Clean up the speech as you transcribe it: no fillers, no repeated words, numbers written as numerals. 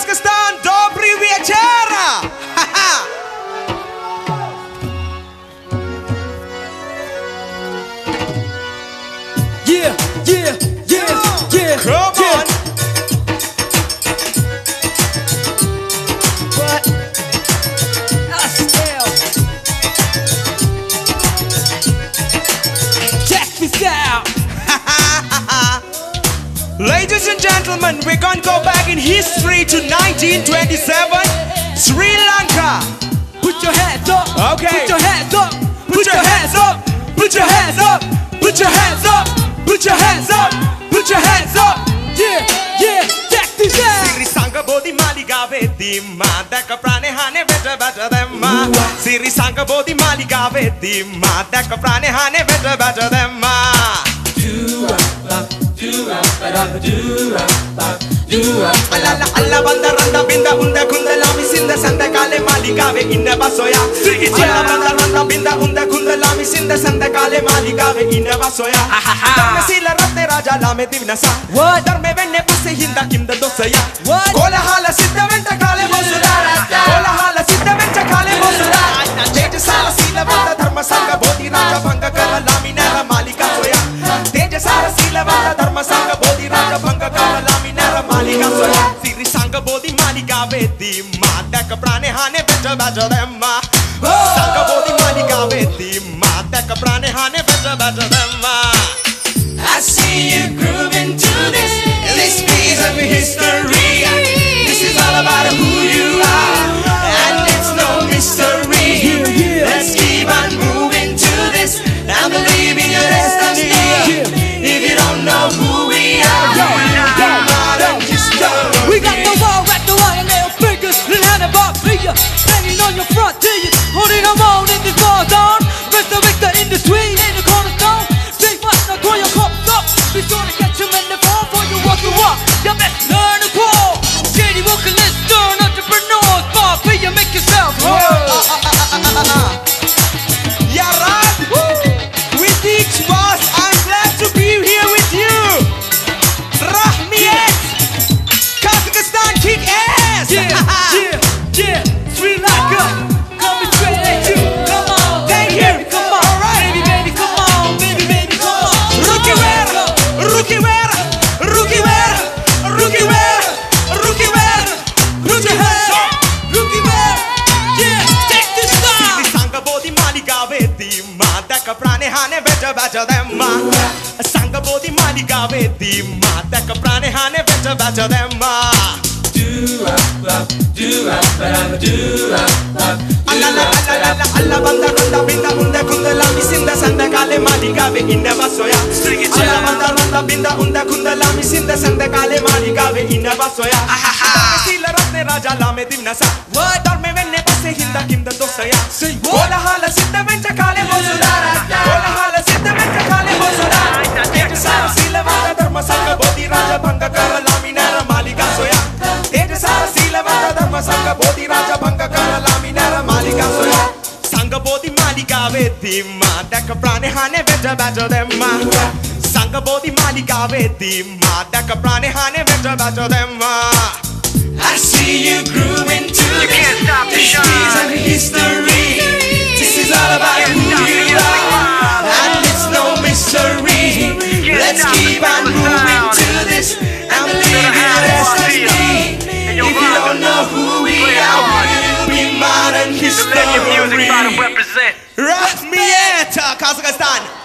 Kazakhstan, Dobry Wieczera! Yeah, yeah, yeah, yeah. Come on! But still, check this out. Ladies and gentlemen, we're gonna go back in history to 1927, Sri Lanka. Put your hands up. Okay. Put your hands up. Put your hands up. Put your hands up. Put your hands up. Put your hands up. Put your hands up. Yeah, yeah. Check this out. Siri sanga bodhi malika vedimma deka prane hane better thamma. Siri sanga bodhi malika vedimma deka prane hane better thamma. Alla alla banda randa binda unda kundalami sinda sanda kale malika ve inna basoya. Alla banda randa binda unda kundalami sinda sanda kale malika ve inna basoya. Darme sila ratte raja lame divnasa. What? Darme venne passe hinda kimda dosaya. What? Kola hala siddha venta kale mosura. Kola hala siddha venta kale mosura. Teja sara sila vanda dharma sanga bodhi raja bhanga kala lami nara malika soya. Teja sara sila vanda dharma sanga bodhi raja bhanga kala lami nara malika soya. Siri sanga bodhi malika vedimma deka prane hane better thamma. Sanga bodhi malika vedimma deka prane hane better thamma. I see you grooving to this piece of history. This is all about who you are, and it's no mystery. Let's keep on moving to this and believe in your destiny. If you don't know who we are, modern history. We got the wall at the wall and little fingers and handlebar figure hanging on your front teeth, holding them on in this war zone. Mr. Victor in the street, in the cornerstone. Take my now call your cups up. Be sure to catch them in the fall before you walk the walk. You best learn to crawl. Shady vocalist, stern entrepreneurs, bar for you make yourself heard. Yeah, right. With each boss, I'm glad to be here with you. Rahmiyat, Kazakhstan kick ass. Yeah, yeah, yeah. Sri Lanka, coming straight at you. Come on, Thank you. baby, come on, All right. baby, baby, come on, baby, baby, come on. Rookie wear, rookie wear, rookie wear, rookie wear, rookie wear. Put your hands up. Rookie wear, yeah, take this song. Siri sanga bodhi malika vedimma deka prane hane better thamma. Sanga bodhi malika vedimma deka prane hane better thamma. Alla banda randa binda unda kundalami sinda sanda kale malika ve inna basoya. Alla banda randa binda unda kundalami sinda sanda kale malika ve inna basoya. Sila ratne raja lame divnasa. Darme venne passe hinda kimda dosaya. Kola hala siddha venta kale mosura. Kola hala siddha venta kale mosura. Teja sara sila vanda dharma sanga bodhi raja bhanga kala lami nara malika soya. Teja sara sila vanda dharma sanga bodhi raja bhanga kala lami nara malika soya. Sanga bodhi malika vedimma deka prane hane better thamma. Sanga bodhi malika vedimma deka prane hane better thamma. I see you grooving to this piece of history. This is all about who you are, and it's no mystery. Let's keep on moving to this and believe in your destiny. If you don't know who we are, we'll be modern history. Let your music try to represent. Rahmiyat, Kazakhstan.